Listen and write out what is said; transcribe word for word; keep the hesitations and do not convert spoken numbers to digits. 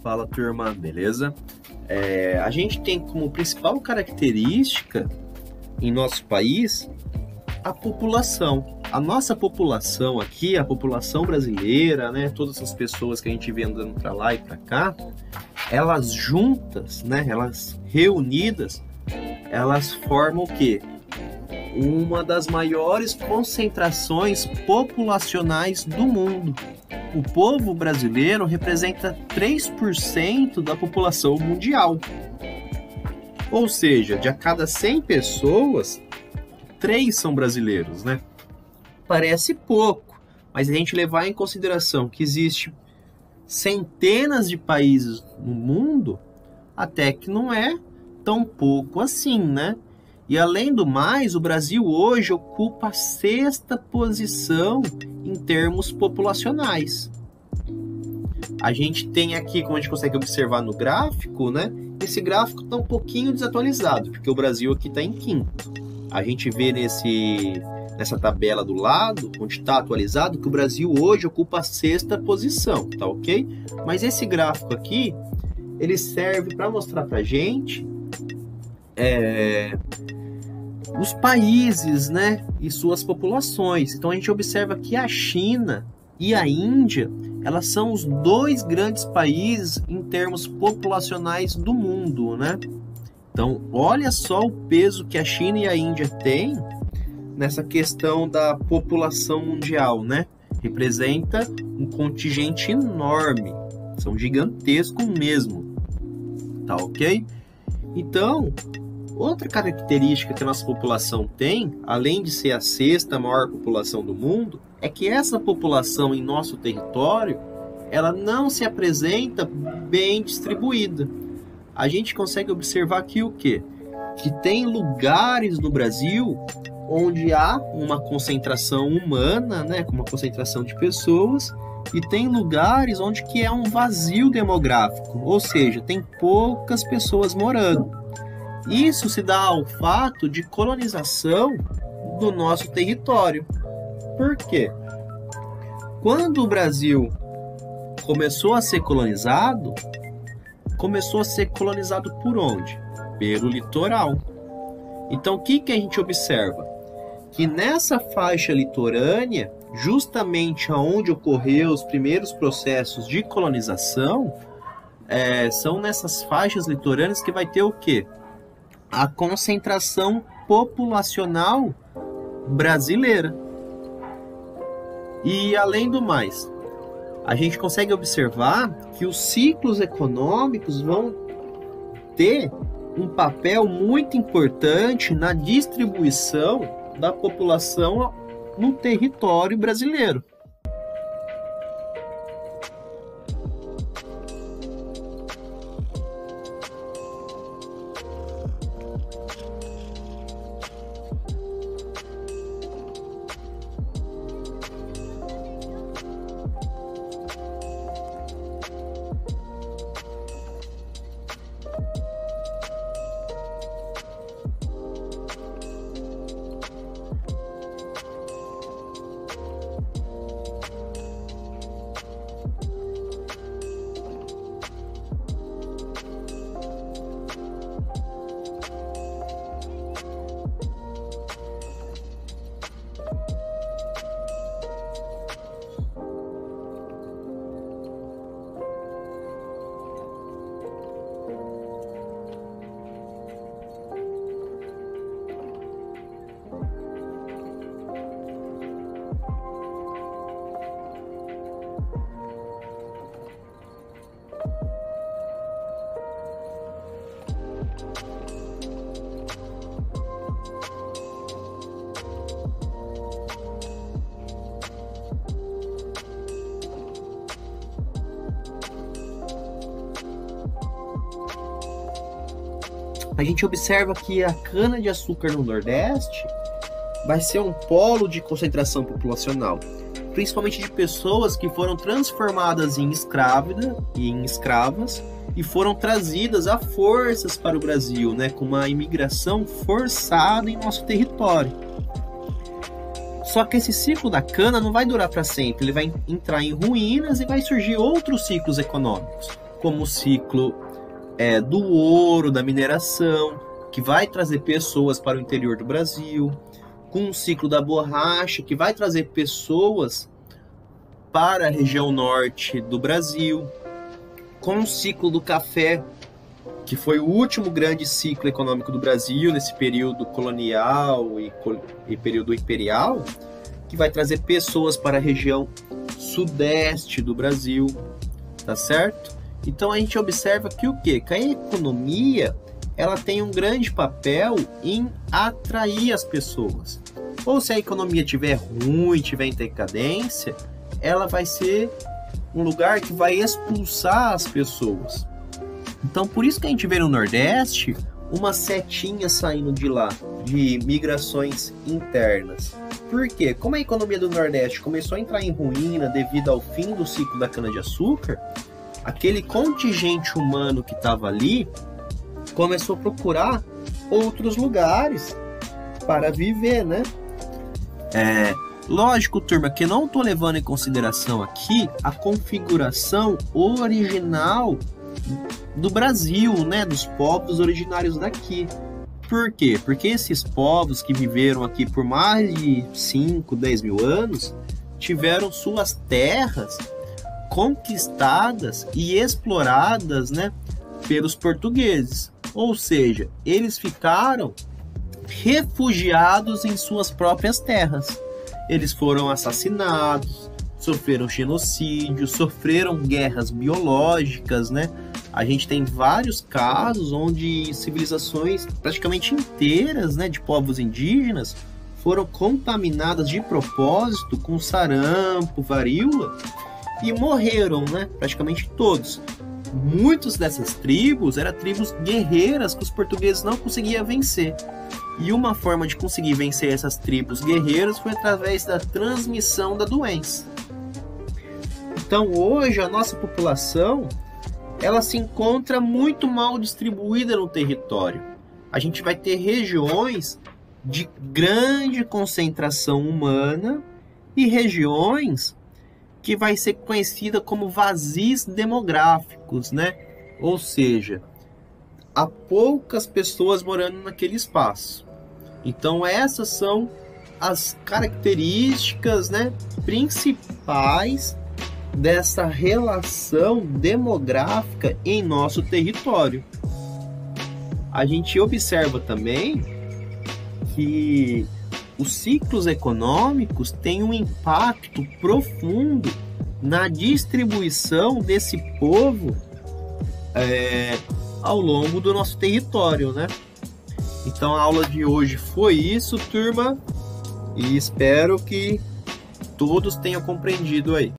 Fala, turma, beleza? É, a gente tem como principal característica em nosso país a população. A nossa população aqui, a população brasileira, né, todas as pessoas que a gente vê andando para lá e para cá, elas juntas, né, elas reunidas, elas formam o quê? Uma das maiores concentrações populacionais do mundo. O povo brasileiro representa três por cento da população mundial. Ou seja, de a cada cem pessoas, três são brasileiros, né? Parece pouco, mas a gente levar em consideração que existe centenas de países no mundo, até que não é tão pouco assim, né? E além do mais, o Brasil hoje ocupa a sexta posição em termos populacionais. A gente tem aqui, como a gente consegue observar no gráfico, né? Esse gráfico está um pouquinho desatualizado, porque o Brasil aqui está em quinto. A gente vê nesse, nessa tabela do lado, onde está atualizado, que o Brasil hoje ocupa a sexta posição, tá ok? Mas esse gráfico aqui, ele serve para mostrar para a gente é, os países, né, e suas populações. Então a gente observa que a China e a Índia, elas são os dois grandes países em termos populacionais do mundo, né? Então, olha só o peso que a China e a Índia têm nessa questão da população mundial, né? Representa um contingente enorme, são gigantescos mesmo, tá ok? Então, outra característica que a nossa população tem, além de ser a sexta maior população do mundo, é que essa população em nosso território, ela não se apresenta bem distribuída. A gente consegue observar aqui o quê? Que tem lugares no Brasil onde há uma concentração humana, né, com uma concentração de pessoas, e tem lugares onde que é um vazio demográfico, ou seja, tem poucas pessoas morando. Isso se dá ao fato de colonização do nosso território. Por quê? Quando o Brasil começou a ser colonizado, começou a ser colonizado por onde? Pelo litoral. Então, o que, que a gente observa? Que nessa faixa litorânea, justamente onde ocorreu os primeiros processos de colonização, é, são nessas faixas litorâneas que vai ter o quê? A concentração populacional brasileira. E além do mais, a gente consegue observar que os ciclos econômicos vão ter um papel muito importante na distribuição da população no território brasileiro. A gente observa que a cana-de-açúcar no Nordeste vai ser um polo de concentração populacional, principalmente de pessoas que foram transformadas em escrávida e em escravas e foram trazidas a forças para o Brasil, né, com uma imigração forçada em nosso território. Só que esse ciclo da cana não vai durar para sempre, ele vai entrar em ruínas e vai surgir outros ciclos econômicos, como o ciclo é, do ouro, da mineração, que vai trazer pessoas para o interior do Brasil, com o ciclo da borracha, que vai trazer pessoas para a região norte do Brasil, com o ciclo do café, que foi o último grande ciclo econômico do Brasil nesse período colonial e, e período imperial, que vai trazer pessoas para a região sudeste do Brasil, tá certo? Então a gente observa que o quê? Que a economia, ela tem um grande papel em atrair as pessoas. Ou se a economia estiver ruim, estiver em decadência, ela vai ser um lugar que vai expulsar as pessoas. Então, por isso que a gente vê no Nordeste uma setinha saindo de lá, de migrações internas. Por quê? Como a economia do Nordeste começou a entrar em ruína devido ao fim do ciclo da cana-de-açúcar, aquele contingente humano que estava ali começou a procurar outros lugares para viver, né? É, lógico, turma, que eu não estou levando em consideração aqui a configuração original do Brasil, né? Dos povos originários daqui. Por quê? Porque esses povos que viveram aqui por mais de cinco, dez mil anos tiveram suas terras conquistadas e exploradas, né, pelos portugueses. Ou seja, eles ficaram refugiados em suas próprias terras. Eles foram assassinados, sofreram genocídio, sofreram guerras biológicas, né? A gente tem vários casos onde civilizações praticamente inteiras, né, de povos indígenas foram contaminadas de propósito com sarampo, varíola e morreram, né, praticamente todos. Muitas dessas tribos eram tribos guerreiras que os portugueses não conseguiam vencer. E uma forma de conseguir vencer essas tribos guerreiras foi através da transmissão da doença. Então hoje a nossa população ela se encontra muito mal distribuída no território. A gente vai ter regiões de grande concentração humana e regiões que vai ser conhecida como vazios demográficos, né? Ou seja, há poucas pessoas morando naquele espaço. Então essas são as características, né, principais dessa relação demográfica em nosso território. A gente observa também que os ciclos econômicos têm um impacto profundo na distribuição desse povo é, ao longo do nosso território, né? Então a aula de hoje foi isso, turma, e espero que todos tenham compreendido aí.